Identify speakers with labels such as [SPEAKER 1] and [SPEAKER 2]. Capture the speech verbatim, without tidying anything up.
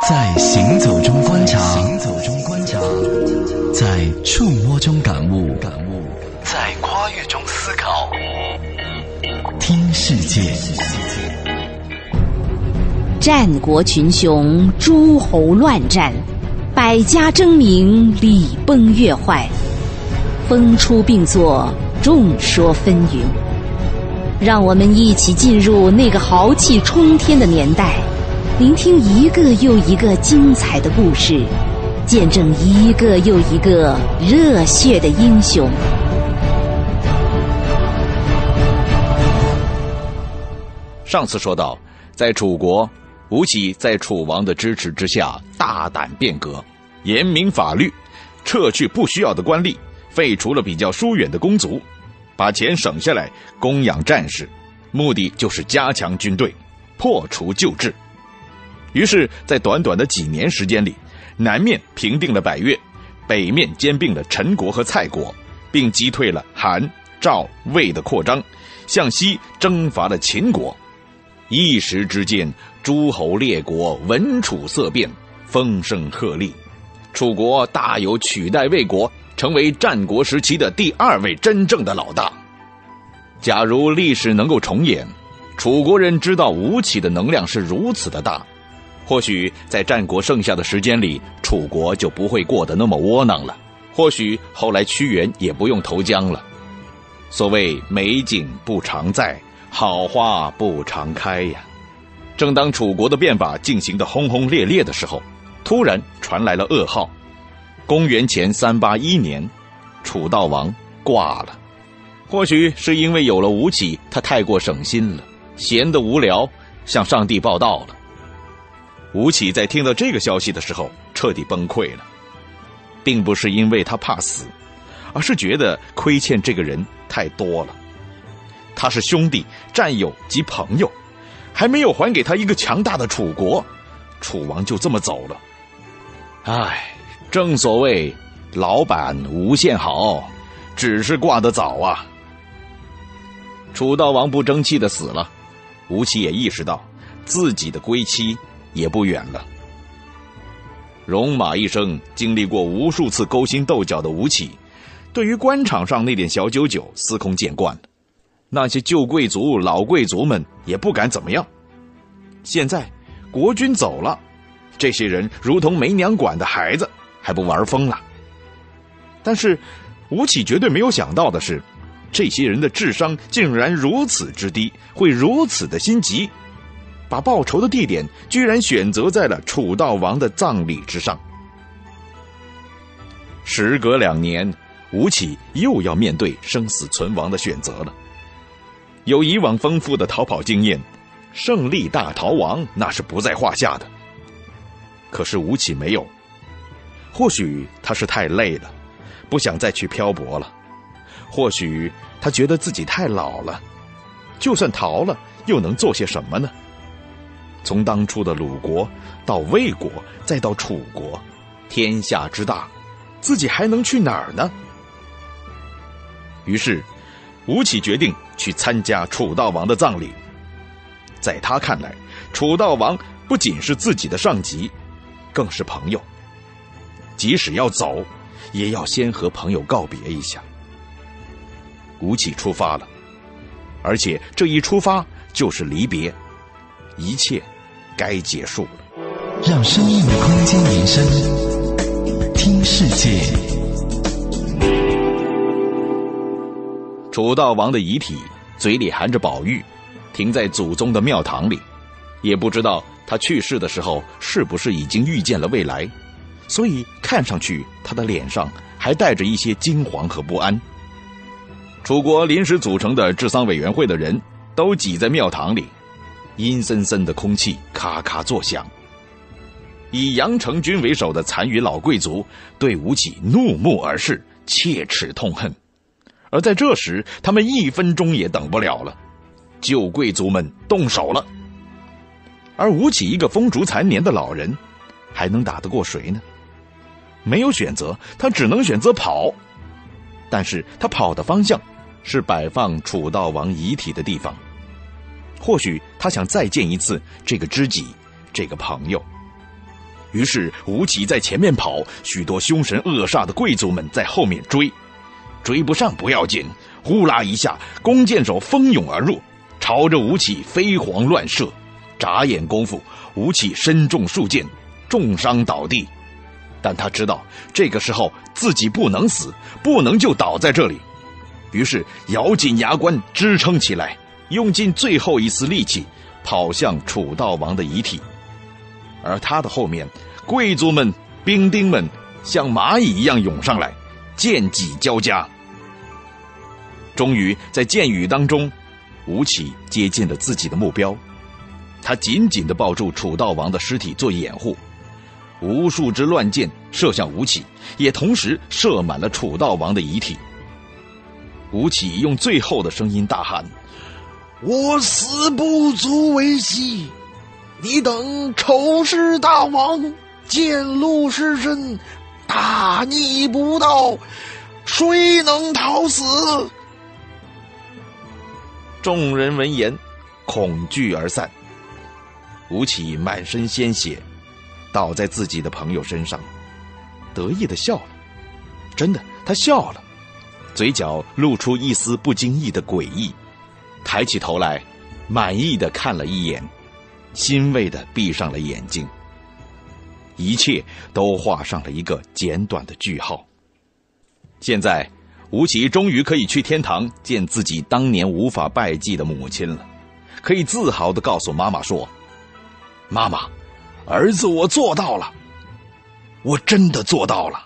[SPEAKER 1] 在行走中观察，行走中观察，在触摸中感悟，感悟，在跨越中思考。听世界。
[SPEAKER 2] 战国群雄，诸侯乱战，百家争鸣，礼崩乐坏，风出并作，众说纷纭。让我们一起进入那个豪气冲天的年代，聆听一个又一个精彩的故事，见证一个又一个热血的英雄。
[SPEAKER 3] 上次说到，在楚国，吴起在楚王的支持之下大胆变革，严明法律，撤去不需要的官吏，废除了比较疏远的公族，把钱省下来供养战士，目的就是加强军队，破除旧制。于是在短短的几年时间里，南面平定了百越，北面兼并了陈国和蔡国，并击退了韩、赵、魏的扩张，向西征伐了秦国。一时之间，诸侯列国闻楚色变，风声鹤唳，楚国大有取代魏国成为战国时期的第二位真正的老大。假如历史能够重演，楚国人知道吴起的能量是如此的大，或许在战国剩下的时间里，楚国就不会过得那么窝囊了，或许后来屈原也不用投江了。所谓美景不常在，好花不常开呀。正当楚国的变法进行得轰轰烈烈的时候，突然传来了噩耗。公元前三八一年，楚悼王挂了。或许是因为有了吴起，他太过省心了，闲得无聊，向上帝报道了。吴起在听到这个消息的时候彻底崩溃了，并不是因为他怕死，而是觉得亏欠这个人太多了。他是兄弟、战友及朋友，还没有还给他一个强大的楚国，楚王就这么走了。唉，正所谓老板无限好，只是挂得早啊。楚悼王不争气的死了，吴起也意识到自己的归期也不远了。戎马一生，经历过无数次勾心斗角的吴起，对于官场上那点小九九司空见惯了。那些旧贵族、老贵族们也不敢怎么样。现在国君走了，这些人如同没娘管的孩子，还不玩疯了。但是吴起绝对没有想到的是，这些人的智商竟然如此之低，会如此的心急，把报仇的地点居然选择在了楚悼王的葬礼之上。时隔两年，吴起又要面对生死存亡的选择了。有以往丰富的逃跑经验，胜利大逃亡那是不在话下的。可是吴起没有，或许他是太累了，不想再去漂泊了，或许他觉得自己太老了，就算逃了又能做些什么呢？从当初的鲁国到魏国，再到楚国，天下之大，自己还能去哪儿呢？于是吴起决定去参加楚悼王的葬礼。在他看来，楚悼王不仅是自己的上级，更是朋友，即使要走，也要先和朋友告别一下。吴起出发了，而且这一出发就是离别，一切该结束了。
[SPEAKER 1] 让生命的空间延伸，听世界。
[SPEAKER 3] 楚悼王的遗体嘴里含着宝玉，停在祖宗的庙堂里，也不知道他去世的时候是不是已经预见了未来，所以看上去他的脸上还带着一些惊惶和不安。楚国临时组成的治丧委员会的人都挤在庙堂里，阴森森的空气咔咔作响。以杨成军为首的残余老贵族对吴起怒目而视，切齿痛恨。而在这时，他们一分钟也等不了了，旧贵族们动手了。而吴起一个风烛残年的老人，还能打得过谁呢？没有选择，他只能选择跑。但是他跑的方向是摆放楚悼王遗体的地方。或许他想再见一次这个知己，这个朋友。 于是吴起在前面跑，许多凶神恶煞的贵族们在后面追。追不上不要紧，呼啦一下，弓箭手蜂拥而入，朝着吴起飞蝗乱射。眨眼功夫，吴起身中数箭，重伤倒地。但他知道这个时候自己不能死，不能就倒在这里，于是咬紧牙关支撑起来，用尽最后一丝力气跑向楚悼王的遗体。而他的后面，贵族们、兵丁们像蚂蚁一样涌上来，剑戟交加。终于在箭雨当中，吴起接近了自己的目标。他紧紧地抱住楚悼王的尸体做掩护，无数支乱箭射向吴起，也同时射满了楚悼王的遗体。吴起用最后的声音大喊：我死不足为惜，你等仇视大王，见路失身，大逆不道，谁能逃死？众人闻言恐惧而散。吴起满身鲜血，倒在自己的朋友身上，得意地笑了。真的，他笑了，嘴角露出一丝不经意的诡异，抬起头来，满意地看了一眼，欣慰地闭上了眼睛。一切都画上了一个简短的句号。现在吴起终于可以去天堂见自己当年无法拜祭的母亲了，可以自豪地告诉妈妈说：妈妈，儿子我做到了，我真的做到了。